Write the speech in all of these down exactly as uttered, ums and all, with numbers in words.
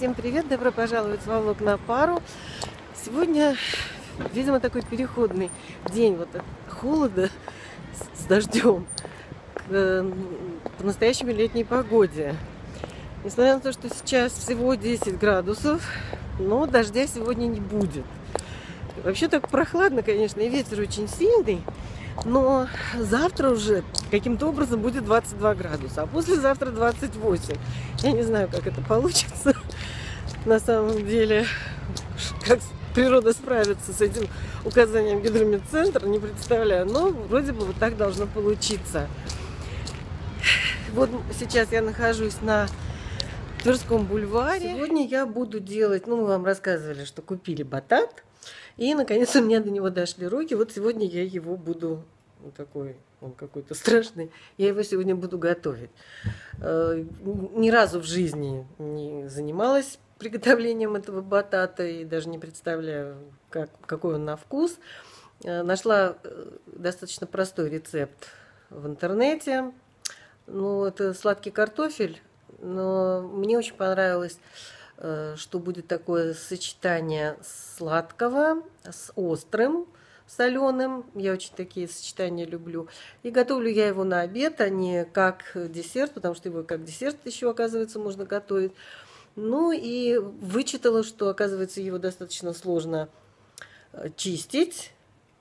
Всем привет! Добро пожаловать во влог на пару. Сегодня, видимо, такой переходный день вот от холода с, с дождем к по-настоящему летней погоде. Несмотря на то, что сейчас всего десять градусов, но дождя сегодня не будет. Вообще так прохладно, конечно, и ветер очень сильный. Но завтра уже каким-то образом будет двадцать два градуса, а послезавтра двадцать восемь. Я не знаю, как это получится. На самом деле, как природа справится с этим указанием гидрометцентра, не представляю. Но вроде бы вот так должно получиться. Вот сейчас я нахожусь на Тверском бульваре. Сегодня я буду делать, ну мы вам рассказывали, что купили батат. И, наконец, у меня до него дошли руки. Вот сегодня я его буду... Он такой, он какой-то страшный. Я его сегодня буду готовить. Ни разу в жизни не занималась приготовлением этого батата. И даже не представляю, как, какой он на вкус. Нашла достаточно простой рецепт в интернете. Ну, это сладкий картофель. Но мне очень понравилось... что будет такое сочетание сладкого с острым, соленым. Я очень такие сочетания люблю. И готовлю я его на обед, а не как десерт, потому что его как десерт еще, оказывается, можно готовить. Ну и вычитала, что, оказывается, его достаточно сложно чистить.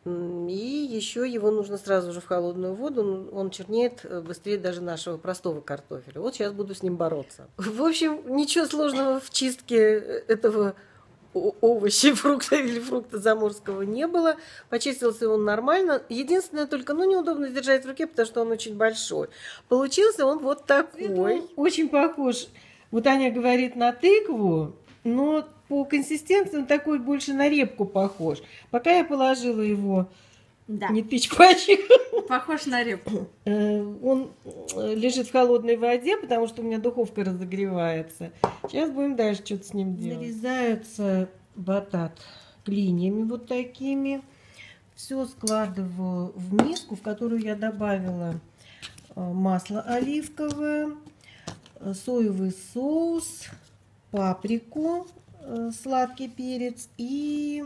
И еще его нужно сразу же в холодную воду, он чернеет быстрее даже нашего простого картофеля. Вот сейчас буду с ним бороться. В общем, ничего сложного в чистке этого овоща, фрукта или фрукта заморского не было. Почистился он нормально. Единственное только, ну, неудобно держать в руке, потому что он очень большой. Получился он вот такой. Очень похож, вот Аня говорит, на тыкву, но... По консистенции он такой больше на репку похож. Пока я положила его, да. Не тычь пальчик. Похож на репку. Он лежит в холодной воде, потому что у меня духовка разогревается. Сейчас будем дальше что-то с ним делать. Нарезается батат клиньями вот такими. Все складываю в миску, в которую я добавила масло оливковое, соевый соус, паприку, сладкий перец, и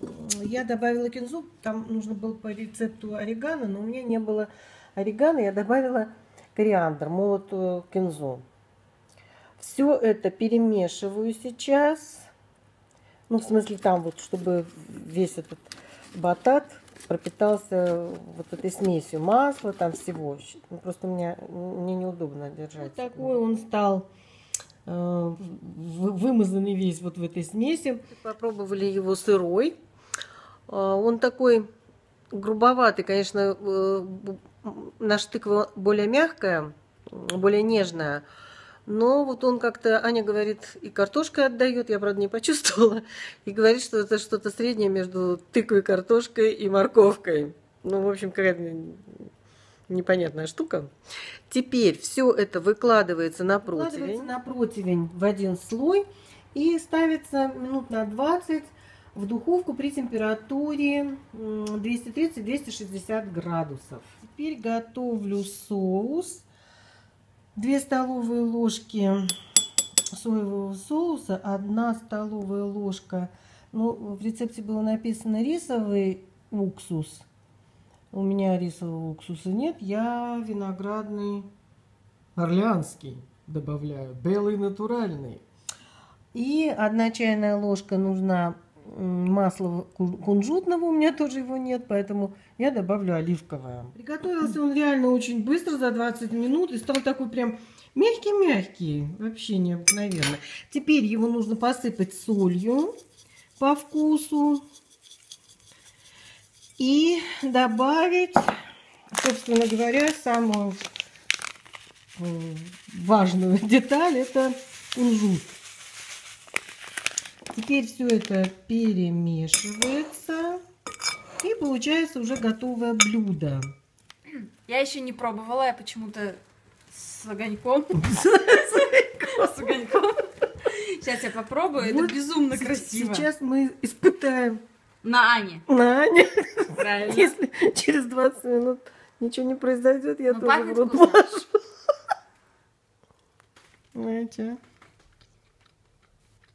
я добавила кинзу. Там нужно было по рецепту орегано, но у меня не было орегано, я добавила кориандр, молотую кинзу. Все это перемешиваю сейчас, ну в смысле там вот, чтобы весь этот батат пропитался вот этой смесью масла, там всего. Ну, просто у меня, мне неудобно держать. Вот такой он стал вымазанный весь вот в этой смеси. Попробовали его сырой. Он такой грубоватый, конечно, наша тыква более мягкая, более нежная. Но вот он как-то, Аня говорит, и картошкой отдает, я, правда, не почувствовала, и говорит, что это что-то среднее между тыквой, картошкой и морковкой. Ну, в общем, какая-то непонятная штука. Теперь все это выкладывается на противень. Выкладывается на противень в один слой и ставится минут на двадцать в духовку при температуре двести тридцать — двести шестьдесят градусов. Теперь готовлю соус. две столовые ложки соевого соуса, одна столовая ложка, ну, в рецепте было написано рисовый уксус. У меня рисового уксуса нет, я виноградный орлеанский добавляю, белый натуральный. И одна чайная ложка нужна масла кунжутного, у меня тоже его нет, поэтому я добавлю оливковое. Приготовился он реально очень быстро, за двадцать минут, и стал такой прям мягкий-мягкий, вообще необыкновенно. Теперь его нужно посыпать солью по вкусу. И добавить, собственно говоря, самую важную деталь, это кунжут. Теперь все это перемешивается. И получается уже готовое блюдо. Я еще не пробовала, я почему-то с огоньком. С огоньком. Сейчас я попробую, это безумно красиво. Сейчас мы испытаем. На Ане. На Ане. Правильно. Если через двадцать минут ничего не произойдет, я ну, тоже в рот положу. Знаете.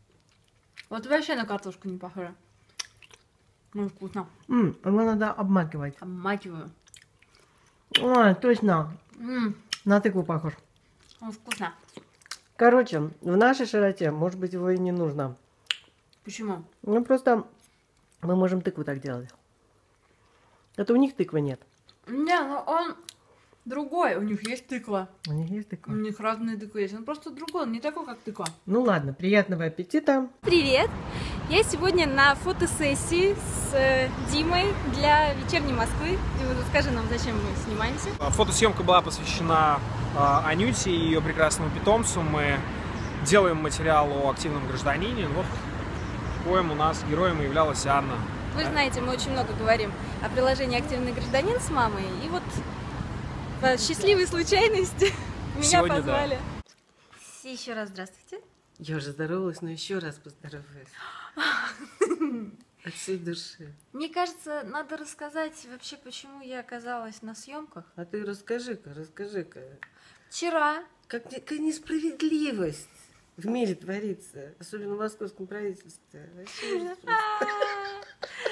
Вот вообще на картошку не похоже. Ну, вкусно. М, его надо обмакивать. Обмакиваю. Ой, точно. М, На тыкву похож. он вкусно. Короче, в нашей широте, может быть, его и не нужно. Почему? Ну, просто мы можем тыкву так делать. Это у них тыквы нет. Не, ну он другой. У них есть тыква. У них есть У тыква. них разные тыквы есть. Он просто другой, он не такой, как тыква. Ну ладно, приятного аппетита. Привет! Я сегодня на фотосессии с э, Димой для «Вечерней Москвы». Дима, расскажи нам, зачем мы снимаемся. Фотосъемка была посвящена э, Анюте и ее прекрасному питомцу. Мы делаем материал о активном гражданине. Вот коим у нас героем являлась Анна. Вы же знаете, мы очень много говорим о приложении «Активный гражданин» с мамой. И вот по счастливой случайности меня Сегодня позвали. Еще раз здравствуйте. Я уже здоровалась, но еще раз поздороваюсь. От всей души. Мне кажется, надо рассказать вообще, почему я оказалась на съемках. А ты расскажи-ка, расскажи-ка. Вчера Как не- какая несправедливость в мире творится, особенно в московском правительстве. Вообще ужас просто.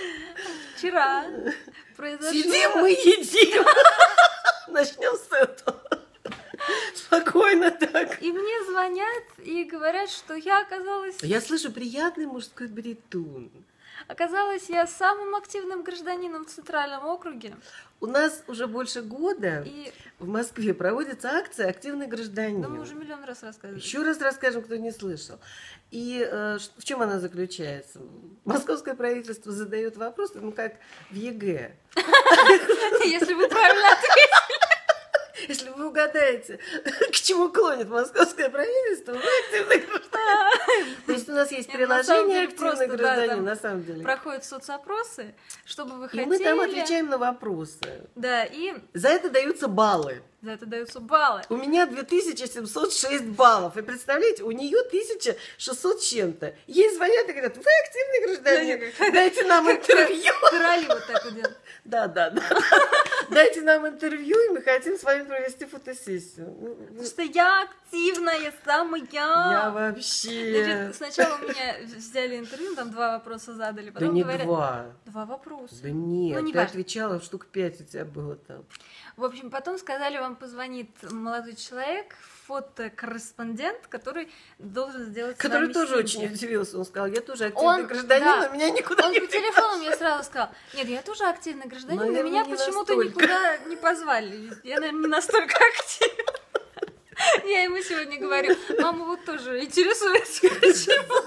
Вчера произошло... Сидим, мы едим. Начнем с этого. Спокойно так. И мне звонят и говорят, что я оказалась... Я слышу приятный мужской баритон. Оказалась я самым активным гражданином в Центральном округе. У нас уже больше года И в Москве проводится акция «Активный гражданин». да, мы уже миллион раз рассказывали. Еще раз расскажем, кто не слышал. И э, ш- в чем она заключается? Московское правительство задает вопрос, ну как в ЕГЭ. Если вы правильно ответили. Если вы угадаете, к чему клонит московское правительство, вы активный гражданин. То есть у нас есть Нет, на самом приложение деле «Активный просто, да, гражданин», там на самом деле. Проходят соцопросы, чтобы вы И хотели. мы там отвечаем на вопросы. Да, и За это даются баллы. за это даются баллы. У меня две тысячи семьсот шесть баллов. И представляете, у нее тысяча шестьсот с чем-то. Ей звонят и говорят: вы активный гражданин, дайте нам интервью. Короли вот так вот делают. Да, да, да. Дайте нам интервью, и мы хотим с вами провести фотосессию. Ну, ну, Потому что я активная, самая. Я вообще... Значит, сначала у меня взяли интервью, там два вопроса задали, Да потом не говорят... два. Два вопроса. Да нет, Ну, не ты важно. отвечала, штук пять у тебя было там. В общем, потом сказали, вам позвонит молодой человек, фотокорреспондент, который должен сделать с Который вами тоже снимки. очень удивился. Он сказал: я тоже активный Он- гражданин, да. но меня никуда Он не по телефону мне сразу сказал: нет, я тоже активный гражданин, но Наверное, меня не почему-то настолько. никуда не позвали. Я, наверное, не настолько активна. Я ему сегодня говорю: мама вот тоже интересуется, почему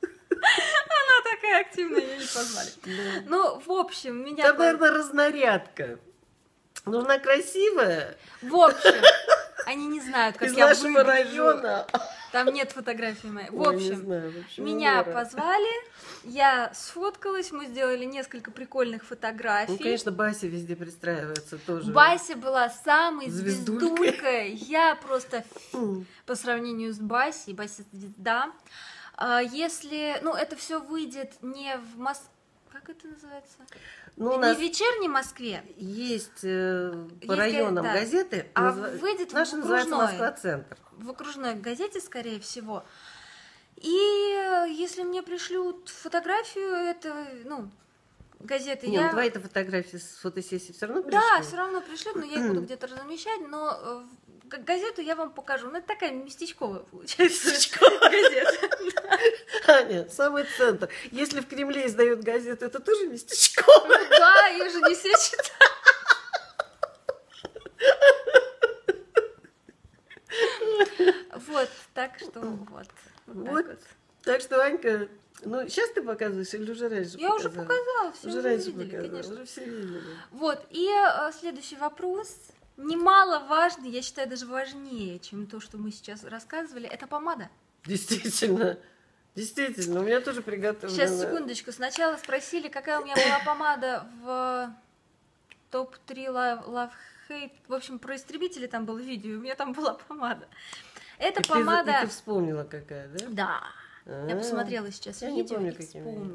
она такая активная, ее не позвали. Да. Ну, в общем, меня... Там, наверное, разнарядка. Нужна красивая В общем, они не знают, как из я нашего выгляжу. района. Там нет фотографий моей. В Ой, не общем, знаю, в общем, меня Лора. позвали, я сфоткалась, мы сделали несколько прикольных фотографий. Ну, конечно, Бася везде пристраивается тоже. Бася была самой Звездулькой. звездулькой. Я просто М. по сравнению с Басей, Бася звезда. А Если, ну, это все выйдет не в Москве, как это называется? Ну, у не нас в вечерней Москве, есть э, по Есть районам га- да. газеты. А назва- выйдет в Наша называется окружной. «Москва-центр». в окружной газете, скорее всего. И э, если мне пришлют фотографию, это, ну, газеты, Не, я... ну твои-то фотографии с фотосессии все равно Да, пришли? все равно пришлют, но я их буду где-то размещать, но э, в г- газету я вам покажу. Ну, это такая местечковая получается газета. Аня, самый центр. Если в Кремле издают газету, это тоже местечковое. Да, их же не все читают. Вот, так что вот. Вот так Вот. вот. Так что, Анька, ну, сейчас ты показываешь или уже раньше Я уже показала? показала, все Уже уже раньше видели, показала, конечно. уже все видели. Вот, и э, следующий вопрос, немаловажный, я считаю, даже важнее, чем то, что мы сейчас рассказывали, это помада. Действительно, действительно, у меня тоже приготовлено. Сейчас, секундочку, сначала спросили, какая у меня была помада в топ три Love, Love Hate, в общем, про истребители там было видео, у меня там была помада. Это И ты- помада... и ты вспомнила какая, да? Да, я А, посмотрела сейчас я не видео помню, и какими. вспомнила.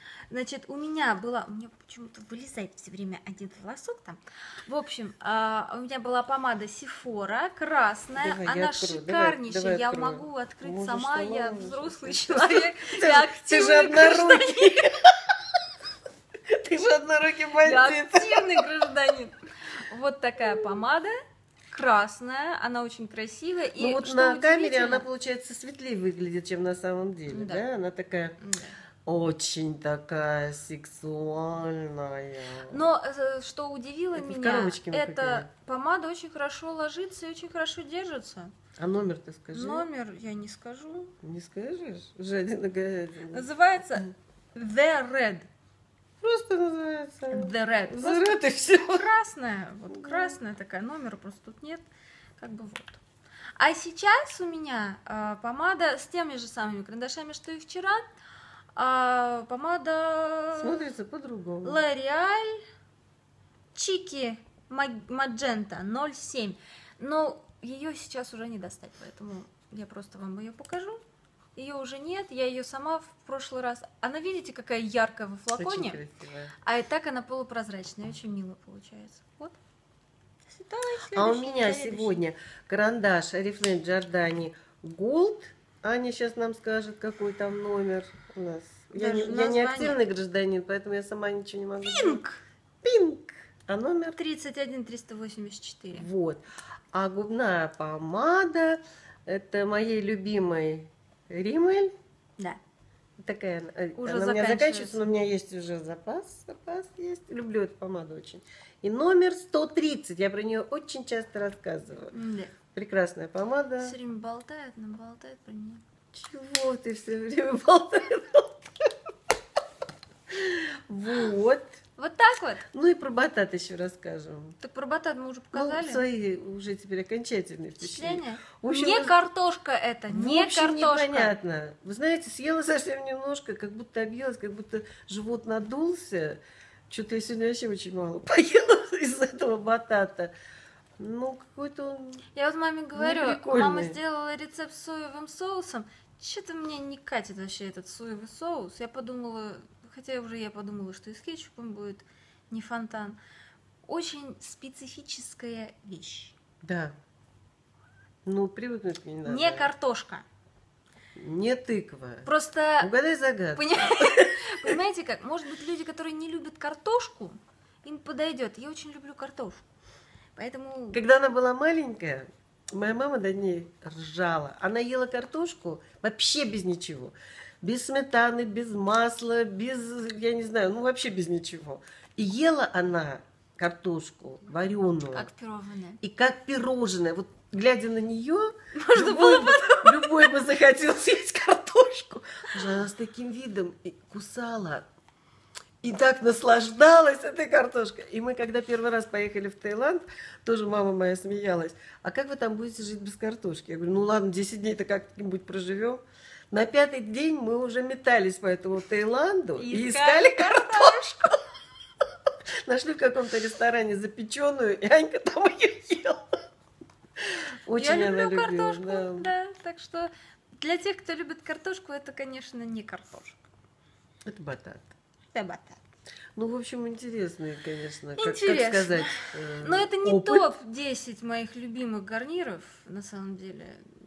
Значит, у меня была, у меня почему-то вылезает все время один волосок там. В общем, а, у меня была помада Sephora, красная, Давай, я она открою, давай, шикарнейшая, давай я открою. могу открыть Можешь, сама, что я можешь. взрослый Ты же- человек, Ты я же- Ты же активный гражданин. однорукий. Ты же однорукий Я бандит. активный гражданин. Вот такая помада, красная, она очень красивая. И Ну вот что на камере удивительно- она, получается, светлее выглядит, чем на самом деле, Да. да? Она такая Да. очень такая сексуальная. Но э, что удивило Это в меня, коробочке мы эта купили. помада очень хорошо ложится и очень хорошо держится. А номер ты скажи. Номер я не скажу. Не скажешь? Жадина говядина. Называется The Red. Просто называется. The Red. Просто Зарад и все. красная, вот красная такая, номера просто тут нет, как бы вот. А сейчас у меня а, помада с теми же самыми карандашами, что и вчера. А, помада Смотрится по-другому. L'Oreal Чики Magenta ноль семь. Но ее сейчас уже не достать, поэтому я просто вам ее покажу. Ее уже нет, я ее сама в прошлый раз. Она, видите, какая яркая во флаконе? Очень красивая. А и так она полупрозрачная, очень мило получается. Вот. Давай, А у следующий, меня следующий. сегодня карандаш Oriflame Giordani Gold. Аня сейчас нам скажет, какой там номер у нас. Я не, Даже я не название. активный гражданин, поэтому я сама ничего не могу. Пинк! Пинк. А номер? тридцать один триста восемьдесят четыре. Вот. А губная помада это моей любимой Rimmel. Да. Такая, э, Уже она у меня заканчивается. заканчивается, но у меня есть уже запас, запас есть. Люблю эту помаду очень. И номер сто тридцать, я про нее очень часто рассказываю. Да. Прекрасная помада. Все время болтает, но болтает про нее. Чего ты все время болтаешь? Вот. Вот так вот. Ну и про батат еще расскажем. Так про батат мы уже Ну, показали. свои уже теперь окончательные впечатления. Впечатление? В общем, не вы- картошка это, В не общем, картошка. непонятно. Вы знаете, съела совсем немножко, как будто объелась, как будто живот надулся. Что-то я сегодня вообще очень мало поела из этого батата. Ну, какой-то он... Я вот маме говорю, неприкольный. мама сделала рецепт с соевым соусом. Что-то мне не катит вообще этот соевый соус. Я подумала, хотя уже я подумала, что и с кетчупом будет не фонтан. Очень специфическая вещь. Да. Ну, привыкнуть мне не надо. Не картошка. Не тыква. Просто, Угадай загадку. поня- понимаете как, может быть, люди, которые не любят картошку, им подойдет. Я очень люблю картошку. Поэтому... Когда она была маленькая, моя мама до ней ржала. Она ела картошку вообще без ничего. Без сметаны, без масла, без, я не знаю, ну вообще без ничего. И ела она картошку вареную. Как пирожное. И как пирожное. Вот глядя на нее, любой, бы, любой бы захотел съесть картошку. Уже она с таким видом и кусала. И так наслаждалась этой картошкой. И мы, когда первый раз поехали в Таиланд, тоже мама моя смеялась. А как вы там будете жить без картошки? Я говорю, ну ладно, десять дней-то как-нибудь проживем. На пятый день мы уже метались по этому Таиланду и, и искали картошку. Нашли в каком-то ресторане запеченную, и Анька там ее ела. Очень Я она люблю любила, картошку, да. да. Так что для тех, кто любит картошку, это, конечно, не картошка. Это батат. Это батат. Ну, в общем, интересные, конечно, как, как Интересно. сказать. э, Но это не опыт. топ десять моих любимых гарниров, на самом деле.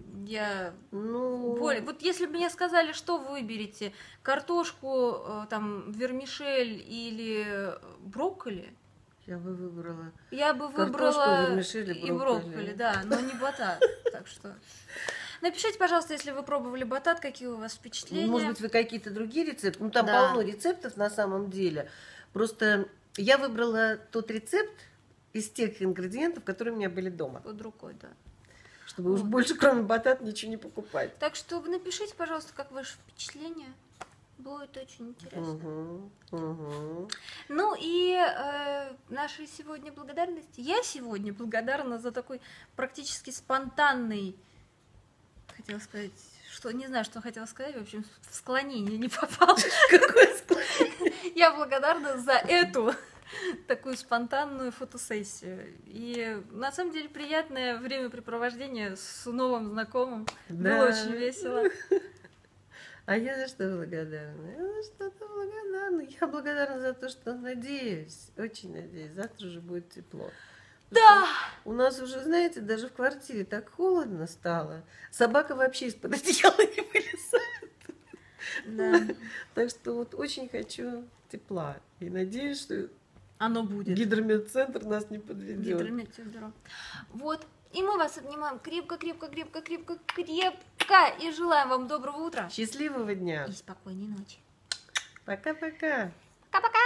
Я Ну, более... Вот если бы мне сказали, что вы выберете, картошку, э, там, вермишель или брокколи, я бы выбрала. я бы Картошку, выбрала вермишель и и брокколи. брокколи, да, но не батат. Так что... Напишите, пожалуйста, если вы пробовали батат, какие у вас впечатления. Может быть, вы какие-то другие рецепты? Ну, там Да. полно рецептов на самом деле. Просто я выбрала тот рецепт из тех ингредиентов, которые у меня были дома. Под рукой, да. Чтобы уж Вот. больше, кроме батат, ничего не покупать. Так что вы напишите, пожалуйста, как ваше впечатление. Будет очень интересно. Угу, угу. Ну и э, наши сегодня благодарности. Я сегодня благодарна за такой практически спонтанный, хотела сказать, что не знаю, что хотела сказать, в общем, в склонение не попала. Какое склонение. Я благодарна за эту такую спонтанную фотосессию. И на самом деле приятное времяпрепровождение с новым знакомым. Да. Было очень весело. А я за что благодарна? Я за что-то благодарна. Я благодарна за то, что надеюсь, очень надеюсь, завтра уже будет тепло. Да! У нас уже, знаете, даже в квартире так холодно стало. Собака вообще из-под одеяла не вылезает. Да. Так что вот очень хочу тепла. И надеюсь, что Оно будет. гидромедцентр нас не подведет. Гидрометцентр. Вот. И мы вас обнимаем крепко, крепко, крепко, крепко, крепко. И желаем вам доброго утра. Счастливого дня. И спокойной ночи. Пока-пока. Пока-пока.